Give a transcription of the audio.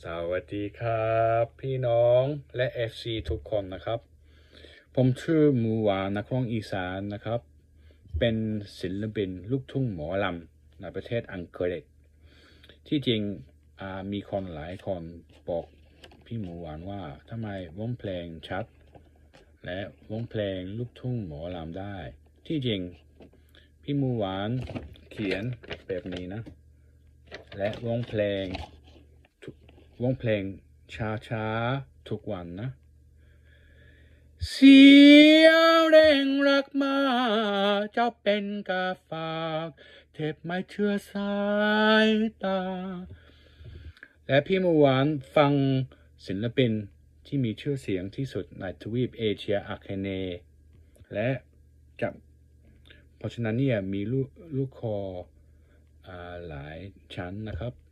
สวัสดีครับพี่น้องและ FC ทุกคนนะครับผมชื่อหมูหวานนักร้องอีสานนะครับเป็นศิลปินลูกทุ่งหมอลำในประเทศอังกฤษที่จริงมีคนหลายคนบอกพี่หมูหวานว่าทำไมร้องเพลงชัดและร้องเพลงลูกทุ่งหมอลำได้ที่จริงพี่หมูหวานเขียนแบบนี้นะและร้องเพลงช้าๆทุกวันนะเสียงเร่งรักมาจะเป็นกาฝากเทปไม่เชื่อสายตาและพี่หมูหวานฟังศิลปินที่มีชื่อเสียงที่สุดในทวีปเอเชียอาคเนย์และเพราะฉะนั้นเนี่ยมีลูกคอหลายชั้นนะครับ